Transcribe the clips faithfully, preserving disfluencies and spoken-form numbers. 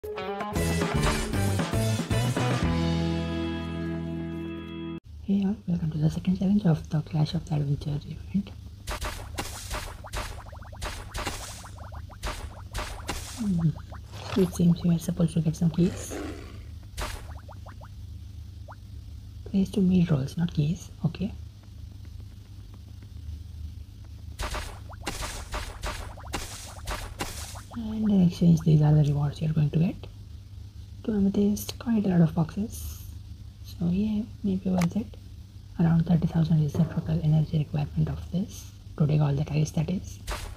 Hey all, welcome to the second challenge of the Clash of the Adventure event. Hmm. So it seems we are supposed to get some keys. Place to meet rolls, not keys. Okay. And in exchange, these are the rewards you're going to get. Two amethyst, quite a lot of boxes. So yeah, maybe worth it. Around thirty thousand is the total energy requirement of this to take all the tiles, that is.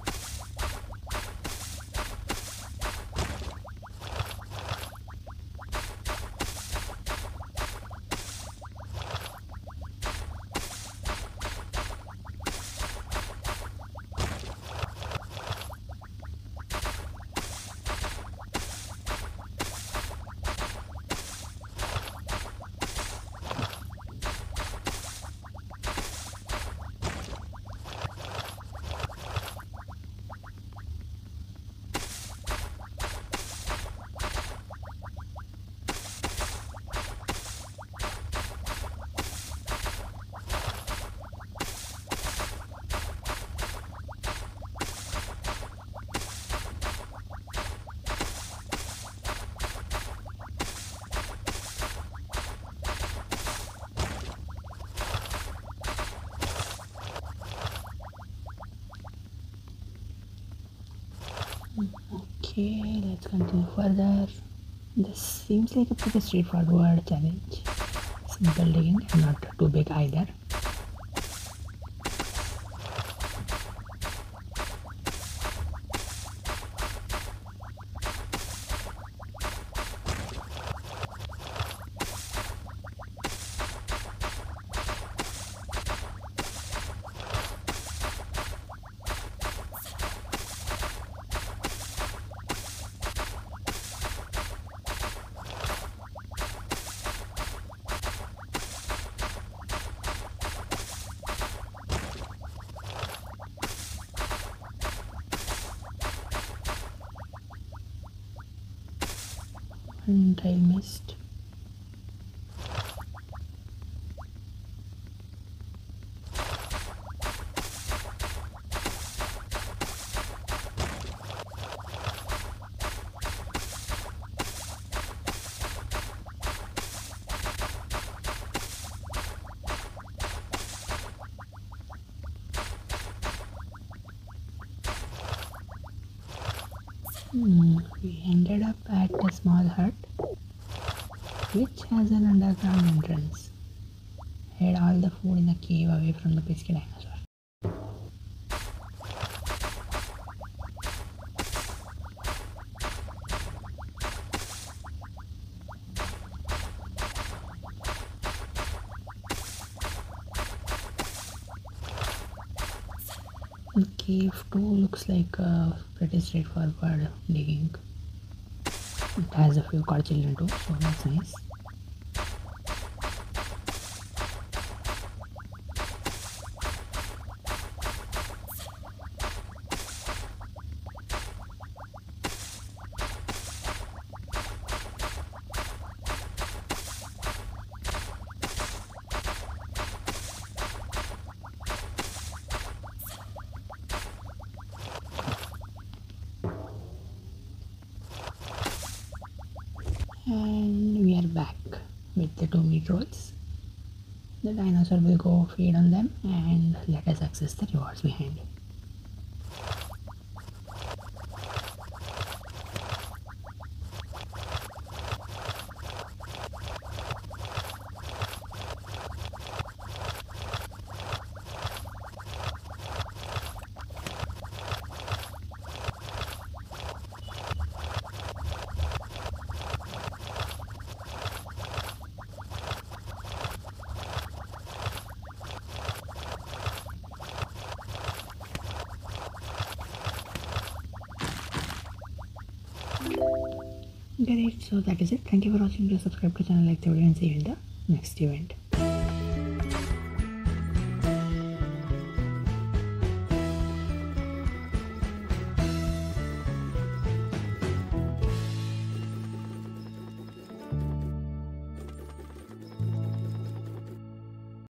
Okay, let's continue further. This seems like a pretty straightforward challenge. Simple digging and not too big either. And I missed. Hmm, we ended up at a small hut which has an underground entrance. Hid all the food in the cave away from the pesky dinosaur. Cave two looks like a pretty straightforward digging. It has a few cord children too, so that's nice. And we are back with the two meat rolls. The dinosaur will go feed on them and let us access the rewards behind. Great, so that is it. Thank you for watching. Please subscribe to the channel, like the video, and see you in the next event.